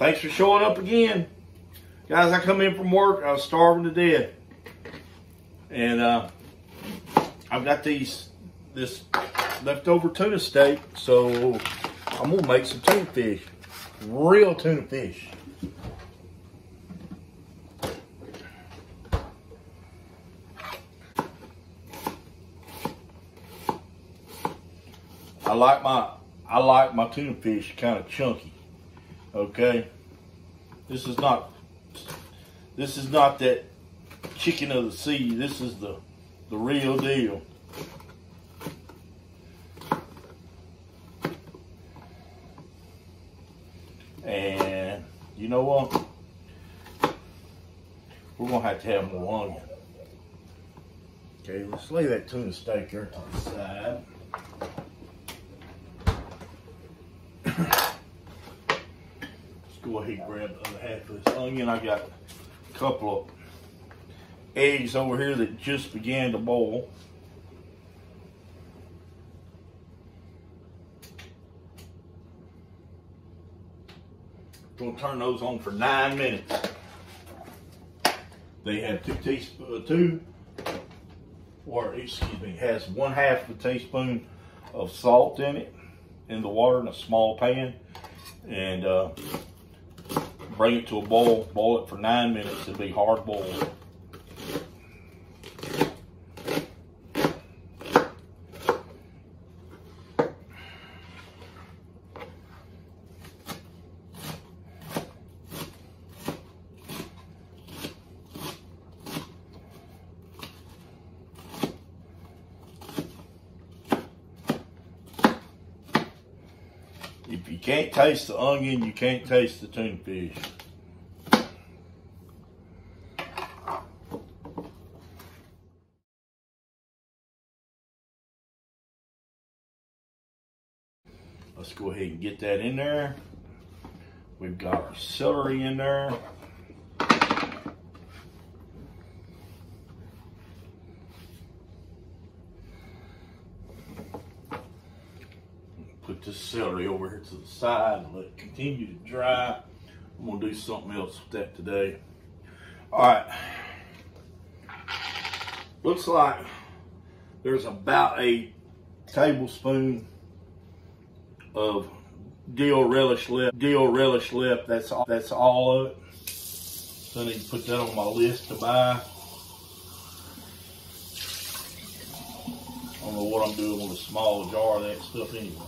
Thanks for showing up again. Guys, I come in from work, I was starving to death. And I've got this leftover tuna steak, so I'm gonna make some tuna fish. Real tuna fish. I like my tuna fish kind of chunky. Okay, this is not that chicken of the sea. This is the real deal. And you know what? We're gonna have to have more onion. Okay, let's lay that tuna steak there to the side. Go ahead and grab the other half of this onion. I got a couple of eggs over here that just began to boil. Gonna turn those on for 9 minutes. They have has 1/2 of a teaspoon of salt in it, in the water in a small pan, and bring it to a boil. Boil it for 9 minutes. It'll be hard boiled. If you can't taste the onion, you can't taste the tuna fish. Let's go ahead and get that in there. We've got our celery in there. Put this celery over here to the side and let it continue to dry. I'm gonna do something else with that today. All right. Looks like there's about a tablespoon of dill relish left. That's all of it. So I need to put that on my list to buy. I don't know what I'm doing with a small jar of that stuff anyway.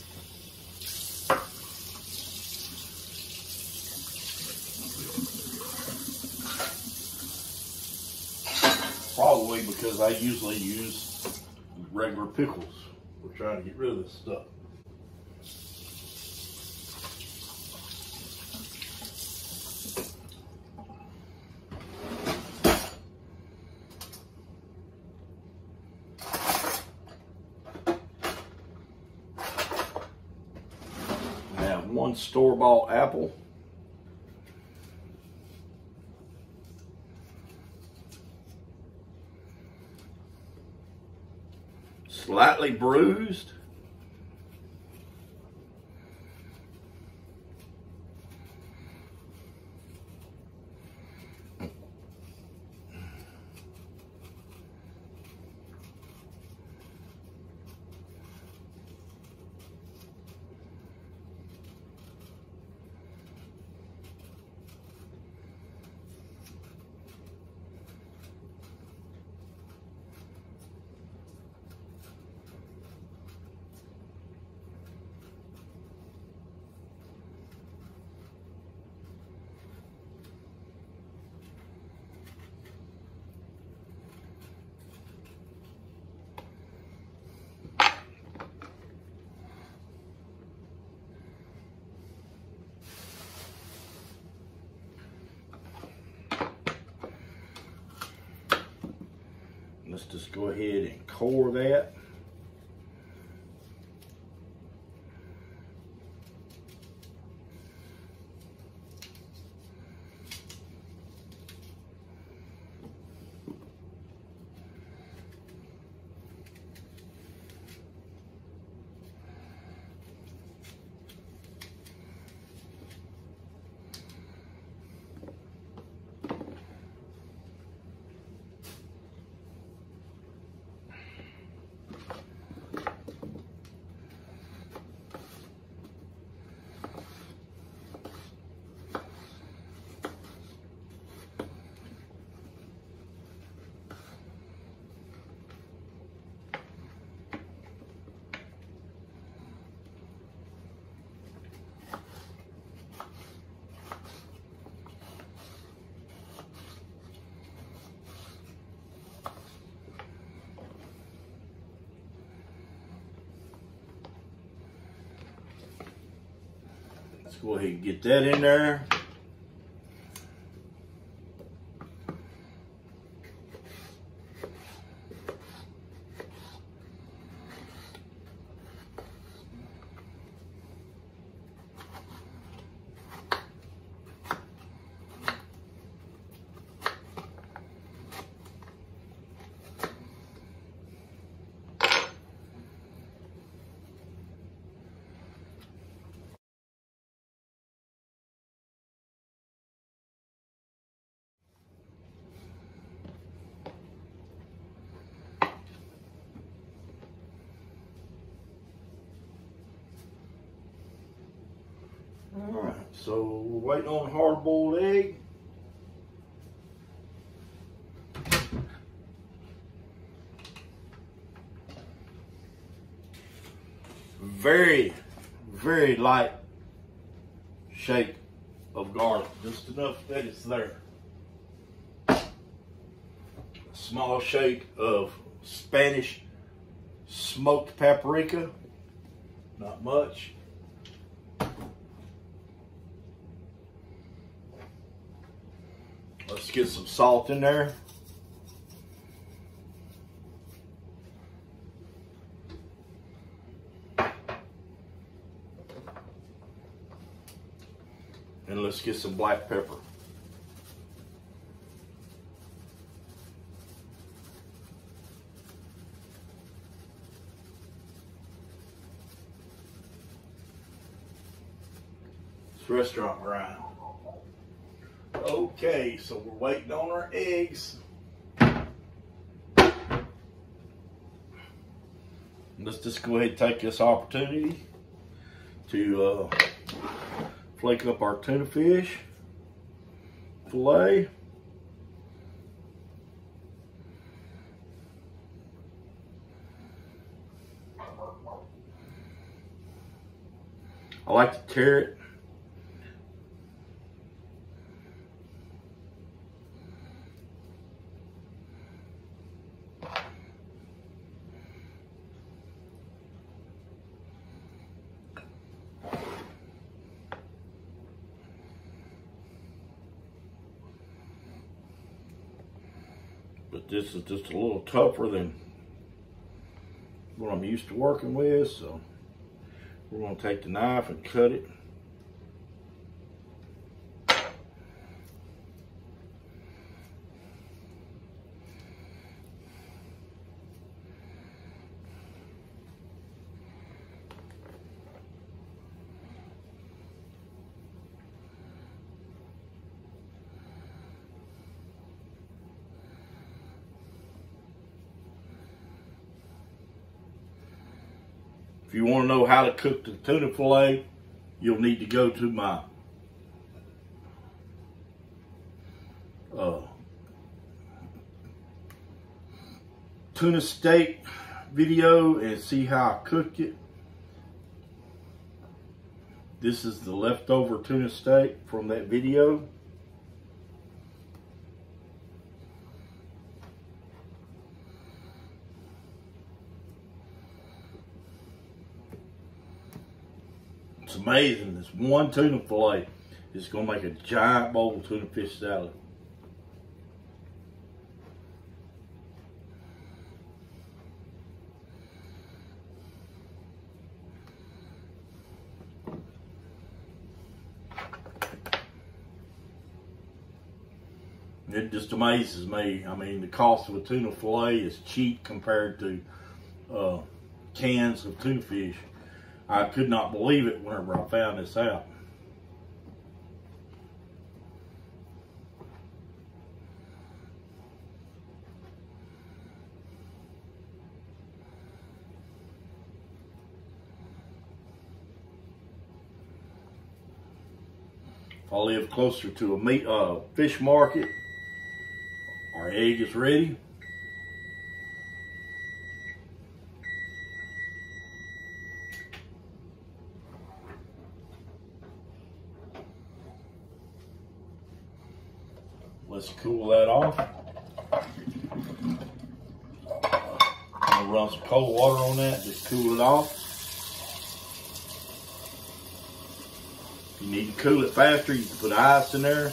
Probably because I usually use regular pickles. We're trying to get rid of this stuff. I have 1 store-bought apple. Slightly bruised. Let's just go ahead and core that. go ahead and get that in there. All right, so we're waiting on a hard-boiled egg. Very, very light shake of garlic, just enough that it's there. A small shake of Spanish smoked paprika, not much. Let's get some salt in there. And let's get some black pepper. It's restaurant grind. Okay, so we're waiting on our eggs. Let's just go ahead and take this opportunity to flake up our tuna fish fillet. I like to tear it. But this is just a little tougher than what I'm used to working with, so we're going to take the knife and cut it. If you want to know how to cook the tuna fillet, you'll need to go to my tuna steak video and see how I cooked it. This is the leftover tuna steak from that video. It's amazing. This one tuna fillet is going to make a giant bowl of tuna fish salad. It just amazes me. I mean, the cost of a tuna fillet is cheap compared to cans of tuna fish. I could not believe it whenever I found this out. If I live closer to a fish market, our egg is ready. Let's cool that off. I'm gonna run some cold water on that, just cool it off. If you need to cool it faster, you can put ice in there.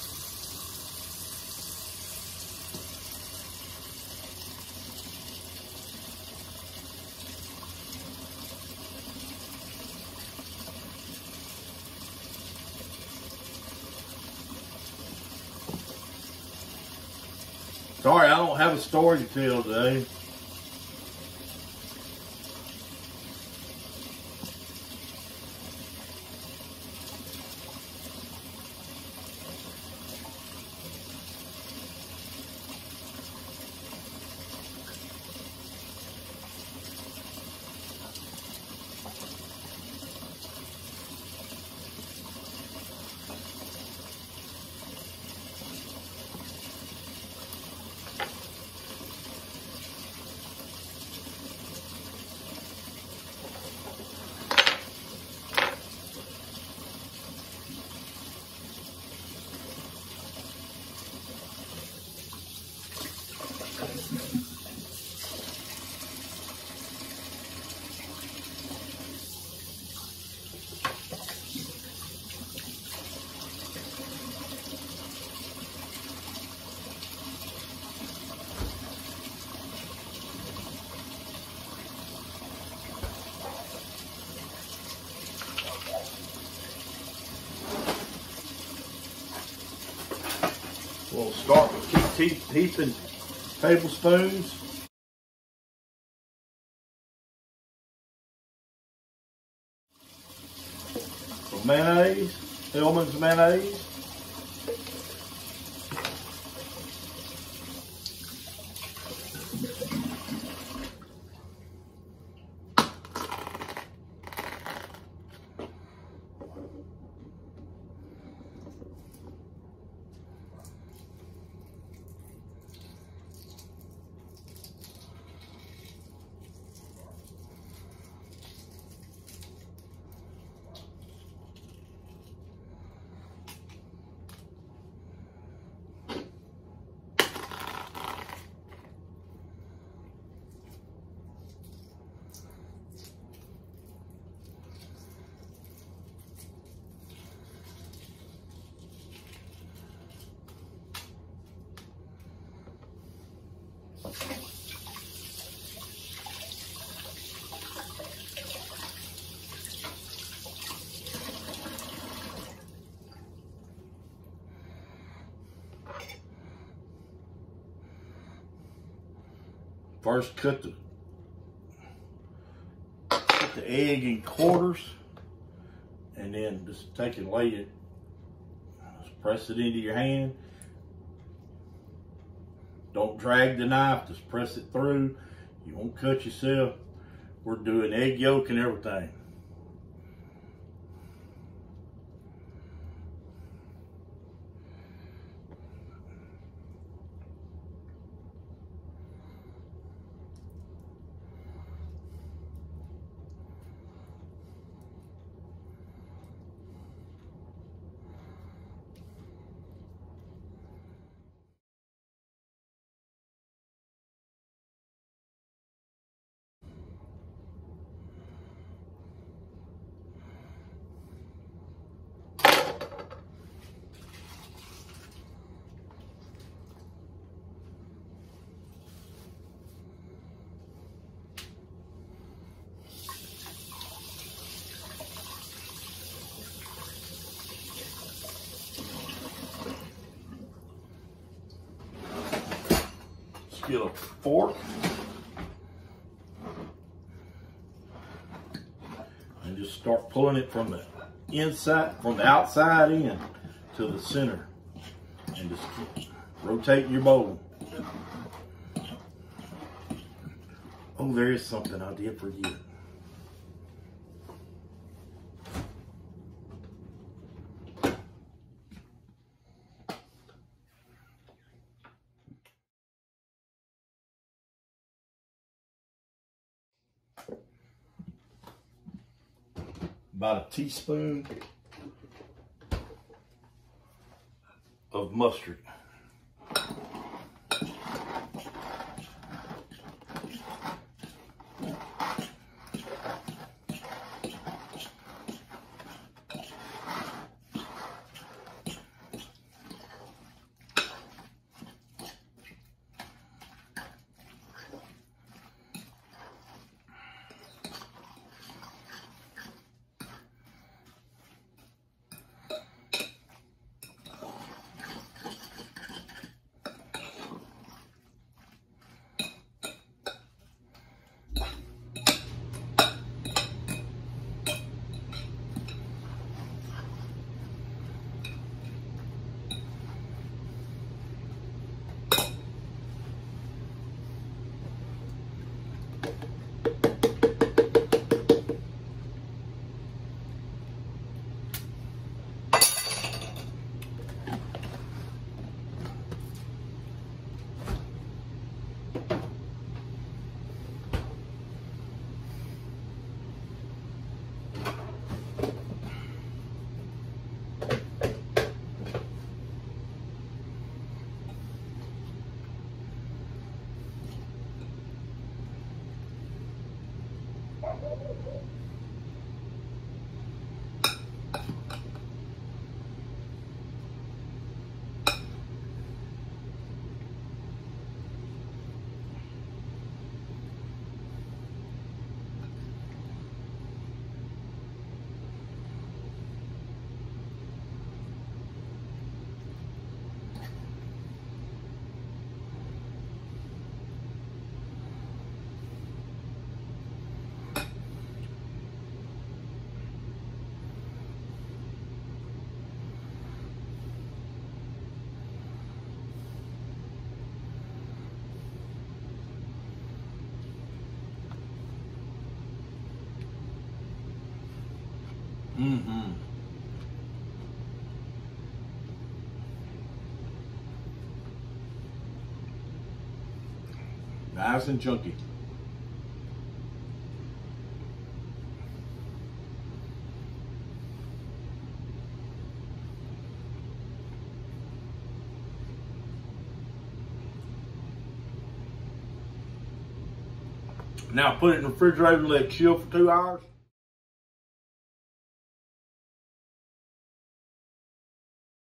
Sorry, I don't have a story to tell today. We'll start with heaping tablespoons. Of mayonnaise, Hellmann's mayonnaise. First, cut the egg in quarters, and then just take and lay it. Just press it into your hand. Don't drag the knife, just press it through. You won't cut yourself. We're doing egg yolk and everything. Get a fork and just start pulling it from the inside, from the outside in to the center, and just rotate your bowl. Oh, there is something I did forget. About a teaspoon of mustard. Mm-hmm. Nice and chunky. Now put it in the refrigerator and let it chill for 2 hours.